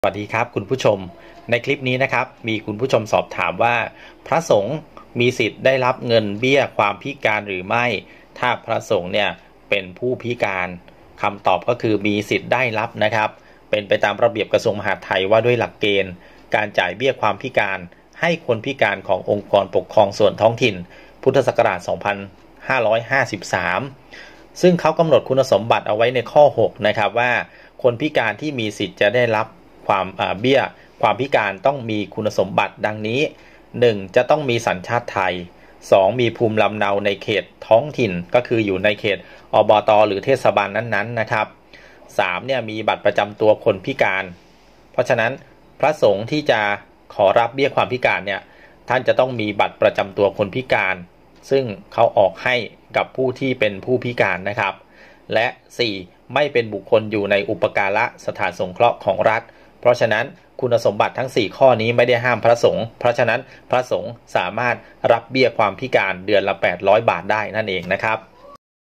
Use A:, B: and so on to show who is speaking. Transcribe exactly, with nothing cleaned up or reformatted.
A: สวัสดีครับคุณผู้ชมในคลิปนี้นะครับมีคุณผู้ชมสอบถามว่าพระสงฆ์มีสิทธิ์ได้รับเงินเบี้ยความพิการหรือไม่ถ้าพระสงฆ์เนี่ยเป็นผู้พิการคำตอบก็คือมีสิทธิ์ได้รับนะครับเป็นไปตามระเบียบกระทรวงมหาดไทยว่าด้วยหลักเกณฑ์การจ่ายเบี้ยความพิการให้คนพิการขององค์กรปกครองส่วนท้องถิ่นพุทธศักราช สองพันห้าร้อยห้าสิบสาม ซึ่งเขากำหนดคุณสมบัติเอาไว้ในข้อ หก นะครับว่าคนพิการที่มีสิทธิ์จะได้รับความเบี้ยความพิการต้องมีคุณสมบัติดังนี้ หนึ่ง จะต้องมีสัญชาติไทย สอง มีภูมิลำเนาในเขตท้องถิ่นก็คืออยู่ในเขตอบต.หรือเทศบาลนั้นๆนะครับ สาม เนี่ยมีบัตรประจำตัวคนพิการเพราะฉะนั้นพระสงฆ์ที่จะขอรับเบี้ยความพิการเนี่ยท่านจะต้องมีบัตรประจำตัวคนพิการซึ่งเขาออกให้กับผู้ที่เป็นผู้พิการนะครับและ สี่ ไม่เป็นบุคคลอยู่ในอุปการะสถานสงเคราะห์ของรัฐเพราะฉะนั้นคุณสมบัติทั้งสี่ข้อนี้ไม่ได้ห้ามพระสงฆ์เพราะฉะนั้นพระสงฆ์สามารถรับเบี้ยความพิการเดือนละแปดร้อยบาทได้นั่นเองนะครับ